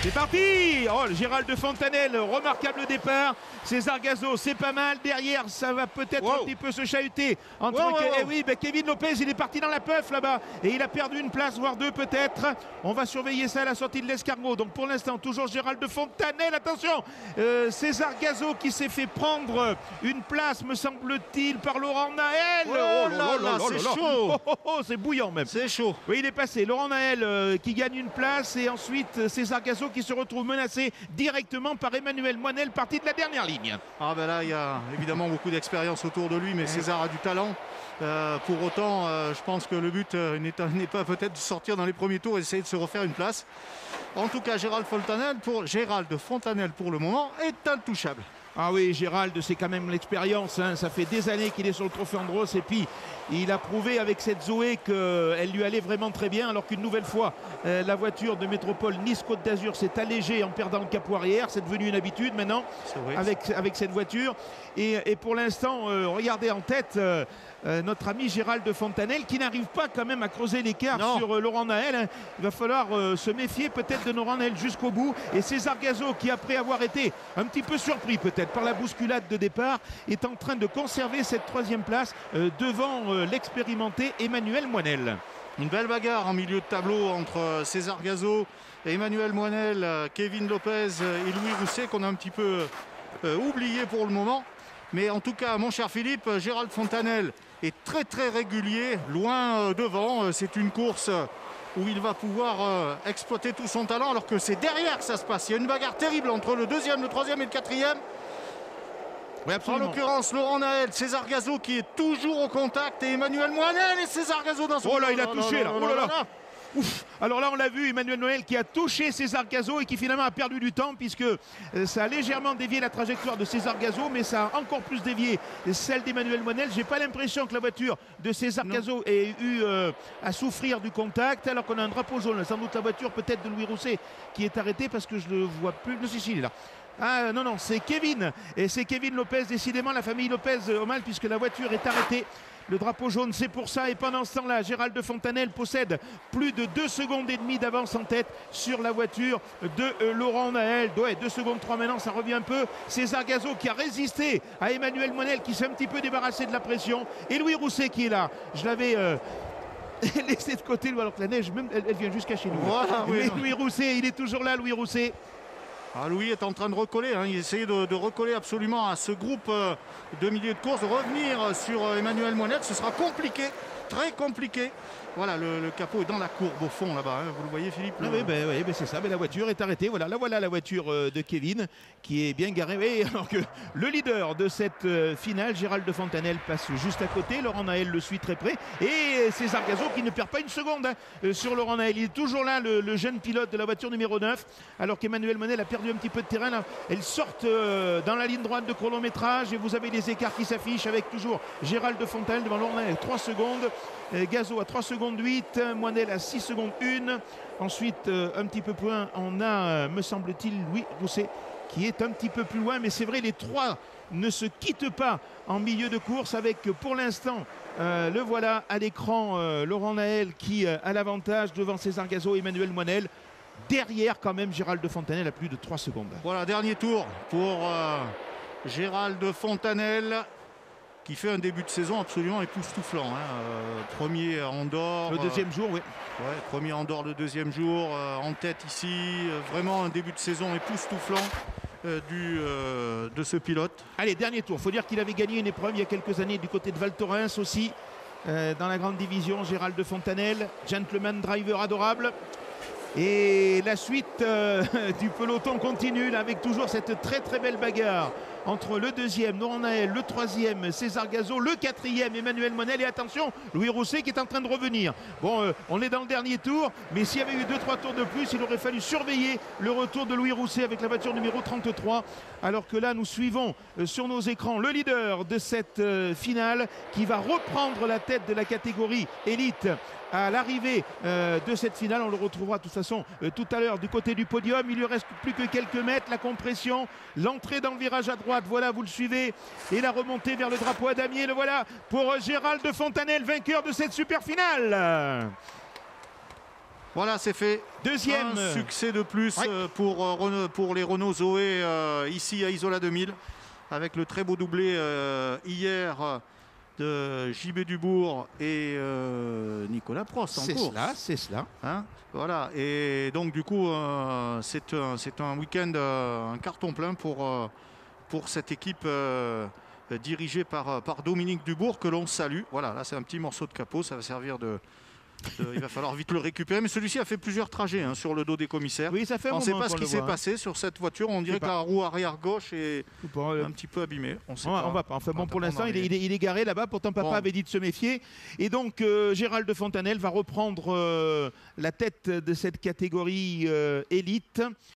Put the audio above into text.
C'est parti. Oh, Gérald de Fontanelle, remarquable départ. César Gazo, c'est pas mal. Derrière, ça va peut-être un petit peu se chahuter. Eh oui, ben Kevin Lopez, il est parti dans la puff là-bas. Et il a perdu une place, voire deux peut-être. On va surveiller ça à la sortie de l'escargot. Donc pour l'instant, toujours Gérald de Fontanelle. Attention, César Gazo qui s'est fait prendre une place, me semble-t-il, par Laurent Naël. Oh là là, c'est chaud. C'est bouillant même. C'est chaud. Oui, il est passé. Laurent Naël qui gagne une place. Et ensuite, César Gazo qui se retrouve menacé directement par Emmanuel Moinel, parti de la dernière ligne. Ah ben là, il y a évidemment beaucoup d'expérience autour de lui, mais César a du talent. Pour autant, je pense que le but n'est pas peut-être de sortir dans les premiers tours et d'essayer de se refaire une place. En tout cas, Gérald de Fontanelle pour le moment est intouchable. Ah oui, Gérald, c'est quand même l'expérience. Hein. Ça fait des années qu'il est sur le Trophée Andros et puis il a prouvé avec cette Zoé qu'elle lui allait vraiment très bien, alors qu'une nouvelle fois, la voiture de Métropole Nice-Côte d'Azur s'est allégée en perdant le capot arrière. C'est devenu une habitude maintenant avec cette voiture. Et pour l'instant, regardez en tête notre ami Gérald de Fontanelle qui n'arrive pas quand même à creuser l'écart sur Laurent Naël. Hein. Il va falloir se méfier peut-être de Laurent Naël jusqu'au bout. Et César Gazo qui, après avoir été un petit peu surpris peut-être par la bousculade de départ, est en train de conserver cette troisième place devant l'expérimenté Emmanuel Moinel. Une belle bagarre en milieu de tableau entre César Gazo et Emmanuel Moinel, Kevin Lopez et Louis Rousset qu'on a un petit peu oublié pour le moment. Mais en tout cas, mon cher Philippe, Gérald Fontanelle est très très régulier, loin devant. C'est une course où il va pouvoir exploiter tout son talent, alors que c'est derrière que ça se passe. Il y a une bagarre terrible entre le deuxième, le troisième et le quatrième. Oui, en l'occurrence, Laurent Naël, César Gazo qui est toujours au contact et Emmanuel Moinel et César Gazo dans son... Oh là, il a touché là. Oh là là. Ouf. Alors là, on l'a vu, Emmanuel Moinel qui a touché César Gazo et qui finalement a perdu du temps puisque ça a légèrement dévié la trajectoire de César Gazo, mais ça a encore plus dévié celle d'Emmanuel Moinel. J'ai pas l'impression que la voiture de César Gazo ait eu à souffrir du contact, alors qu'on a un drapeau jaune. Sans doute la voiture peut-être de Louis Rousset qui est arrêtée parce que je le vois plus. Non, si, il est là. Ah non, c'est Kevin. Et c'est Kevin Lopez, décidément la famille Lopez au mal puisque la voiture est arrêtée. Le drapeau jaune, c'est pour ça. Et pendant ce temps-là, Gérald de Fontanelle possède plus de 2 secondes et demie d'avance en tête sur la voiture de Laurent Naël. Ouais, 2 secondes 3 maintenant, ça revient un peu. César Gazo qui a résisté à Emmanuel Moinel qui s'est un petit peu débarrassé de la pression. Et Louis Rousset qui est là. Je l'avais... laissé de côté, alors que la neige, même, elle vient jusqu'à chez nous. Voilà, oui, Louis Rousset, il est toujours là, Louis Rousset. Ah, Louis est en train de recoller, hein. Il essaie de recoller absolument à ce groupe de milieu de course, de revenir sur Emmanuel Moinel. Ce sera compliqué, très compliqué. Voilà, le capot est dans la courbe au fond là-bas, hein. Vous le voyez, Philippe? Oui, c'est ça, mais la voiture est arrêtée. Voilà la voiture de Kevin qui est bien garée. Et alors que le leader de cette finale, Gérald de Fontanelle, passe juste à côté. Laurent Naël le suit très près. Et César Gazo qui ne perd pas une seconde sur Laurent Naël. Il est toujours là, le jeune pilote de la voiture numéro 9. Alors qu'Emmanuel Moinel a perdu un petit peu de terrain. Là. Elles sortent dans la ligne droite de chronométrage. Et vous avez les écarts qui s'affichent avec toujours Gérald de Fontanelle devant Laurent Naël. 3 secondes. Gazo à 3 secondes 8, Moinel à 6 secondes 1. Ensuite, un petit peu plus loin, on a, me semble-t-il, Louis Rousset qui est un petit peu plus loin. Mais c'est vrai, les trois ne se quittent pas en milieu de course avec, pour l'instant, le voilà à l'écran, Laurent Naël qui a l'avantage devant César Gazo et Emmanuel Moinel. Derrière, quand même, Gérald de Fontanelle à plus de 3 secondes. Voilà, dernier tour pour Gérald de Fontanelle, qui fait un début de saison absolument époustouflant. Hein. Premier Andorre. Le deuxième jour, oui. Ouais, premier Andorre le deuxième jour, en tête ici. Vraiment un début de saison époustouflant de ce pilote. Allez, dernier tour. Il faut dire qu'il avait gagné une épreuve il y a quelques années du côté de Val Thorens aussi. Dans la grande division, Gérald de Fontanelle, gentleman driver adorable. Et la suite du peloton continue là, avec toujours cette très très belle bagarre entre le deuxième, Laurent Naël, le troisième, César Gazo, le quatrième, Emmanuel Moinel. Et attention, Louis Rousset qui est en train de revenir. Bon, on est dans le dernier tour, mais s'il y avait eu 2-3 tours de plus, il aurait fallu surveiller le retour de Louis Rousset avec la voiture numéro 33. Alors que là, nous suivons sur nos écrans le leader de cette finale qui va reprendre la tête de la catégorie élite à l'arrivée de cette finale. On le retrouvera de toute façon tout à l'heure du côté du podium. Il lui reste plus que quelques mètres. La compression, l'entrée dans le virage à droite, voilà, vous le suivez. Et la remontée vers le drapeau à damier, le voilà pour Gérald de Fontanelle, vainqueur de cette super finale. Voilà, c'est fait. Deuxième un succès de plus pour les Renault Zoé ici à Isola 2000, avec le très beau doublé hier de JB Dubourg et Nicolas Prost en course. C'est cela. Hein, voilà, et donc du coup c'est un week-end, un carton plein pour cette équipe dirigée par Dominique Dubourg, que l'on salue. Voilà, là c'est un petit morceau de capot, ça va servir il va falloir vite le récupérer, mais celui-ci a fait plusieurs trajets sur le dos des commissaires. Oui, ça fait on ne sait pas ce qui s'est passé sur cette voiture. On dirait que la roue arrière gauche est un petit peu abîmée. On va pas. Enfin bon, pour l'instant, il est garé là-bas. Pourtant, papa avait dit de se méfier. Et donc, Gérald de Fontanelle va reprendre la tête de cette catégorie élite.